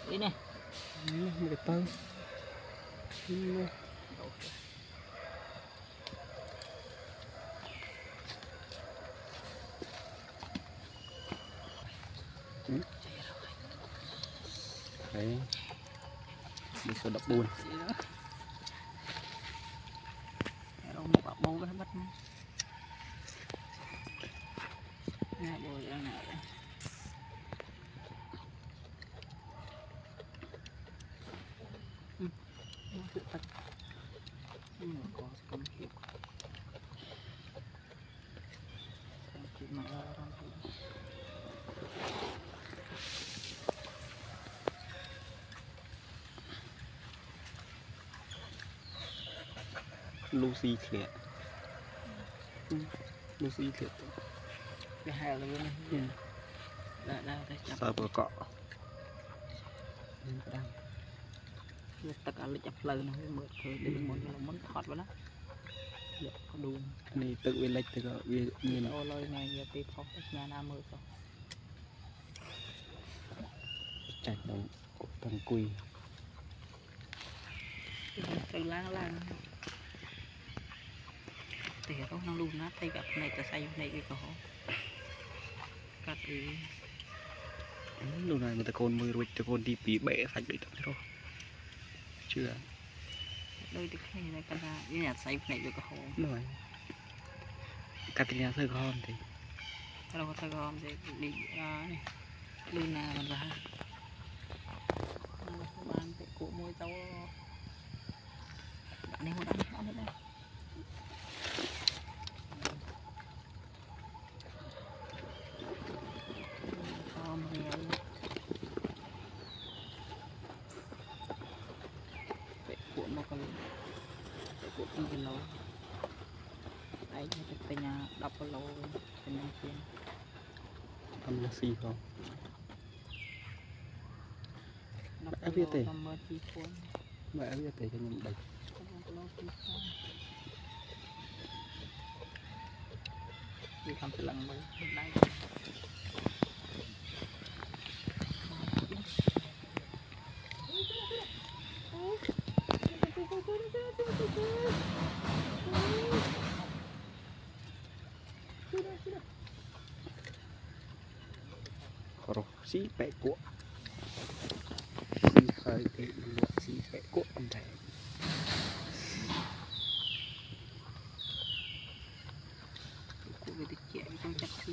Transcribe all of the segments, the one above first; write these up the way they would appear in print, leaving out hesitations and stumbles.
Ý này một cái tơ đấy đi số đập buồn một bọc bố cái bắt nè bồi ra nè có công hiệu Lucy thiệt Lucy thiệt cái hai là luôn là sao vừa cọ tất cả lịch chập lời nó mới thôi để mình muốn thoát vào đó có đủ này tự về lệch tự về nhìn ô lôi này giờ tí phóc nhà nam mơ rồi chặt đầu thằng quỳ từ lang thì không năng luôn nát thấy gặp này ta say này cái cổ cắt đi lúc này mà ta côn mười rồi ta côn đi bị bể sạch đấy thôi rồi chưa đôi thì cái này cái là cái nhà say này cái cổ rồi cắt nhà sơ con thì đâu có sơ con thì đi luôn nào mình ra bạn cái cụ môi tao bạn này không ăn hết đây cái lỗ đấy cái nhà đập cái lỗ cái nhà kia ăn là xì không em biết thế mà em biết thế cho mình bạch đi làm từ lần mới đây xí bẹ cuộn xí khơi cái xí bẹ cuộn âm thầy của người tiết kiệm trong chắc xí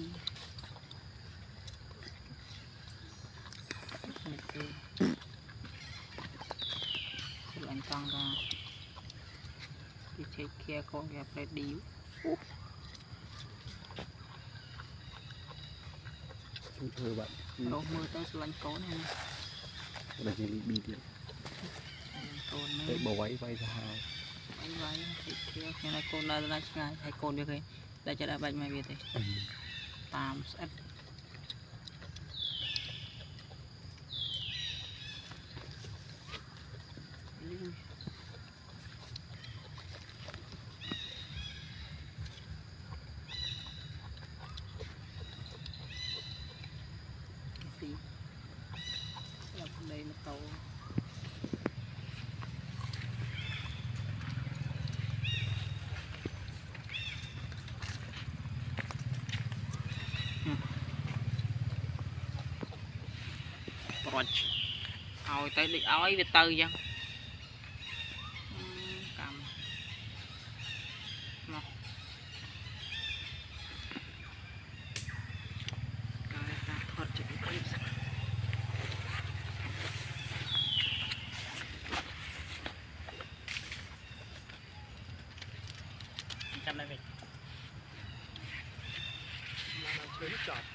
anh tăng ra đi chơi kia con gặp lại điếu chúng chơi bạn đâu mưa tới lạnh cố này là gì bị điện để bầu váy vay ra hào váy kia cái này con là ngay hay con được cái đây cho đã bệnh mày biết thì tam set đây là tàu rồi tới đi ói về tư dân cầm thoát chữ clip sạch chăm đây mình